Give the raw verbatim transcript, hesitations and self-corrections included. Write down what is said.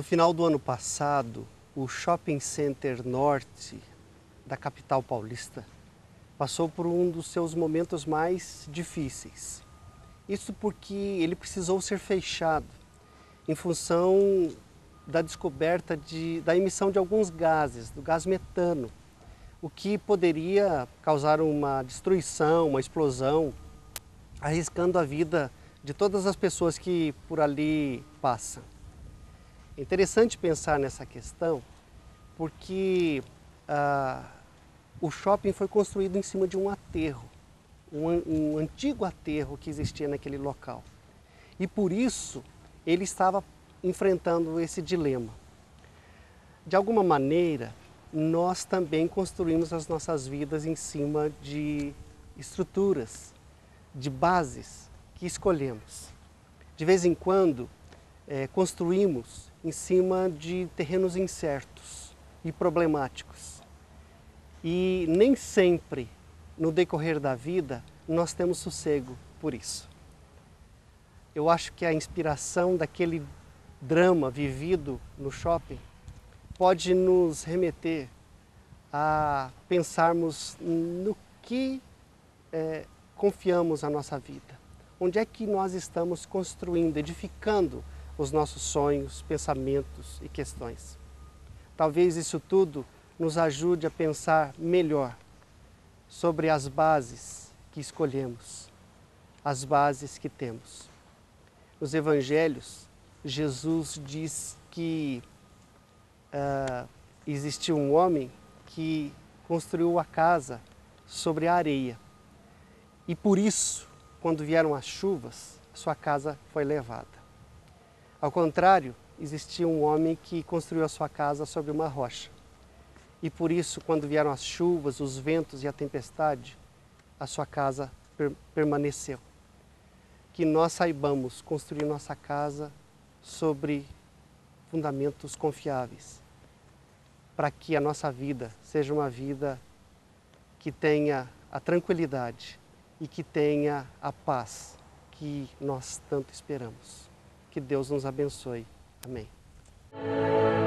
final do ano passado, o Shopping Center Norte da capital paulista passou por um dos seus momentos mais difíceis. Isso porque ele precisou ser fechado em função da descoberta de, da emissão de alguns gases, do gás metano, o que poderia causar uma destruição, uma explosão, arriscando a vida de todas as pessoas que por ali passam. É interessante pensar nessa questão porque ah, o shopping foi construído em cima de um aterro, um, um antigo aterro que existia naquele local. E por isso ele estava enfrentando esse dilema. De alguma maneira, nós também construímos as nossas vidas em cima de estruturas, de bases que escolhemos. De vez em quando, é, construímos em cima de terrenos incertos e problemáticos. E nem sempre, no decorrer da vida, nós temos sossego por isso. Eu acho que a inspiração daquele drama vivido no shopping pode nos remeter a pensarmos no que é, confiamos a nossa vida. Onde é que nós estamos construindo, edificando os nossos sonhos, pensamentos e questões. Talvez isso tudo nos ajude a pensar melhor sobre as bases que escolhemos, as bases que temos. Nos evangelhos, Jesus diz que uh, existiu um homem que construiu a casa sobre a areia. E por isso, quando vieram as chuvas, sua casa foi levada. Ao contrário, existia um homem que construiu a sua casa sobre uma rocha. E por isso, quando vieram as chuvas, os ventos e a tempestade, a sua casa per permaneceu. Que nós saibamos construir nossa casa sobre fundamentos confiáveis, para que a nossa vida seja uma vida que tenha a tranquilidade e que tenha a paz que nós tanto esperamos. Que Deus nos abençoe. Amém.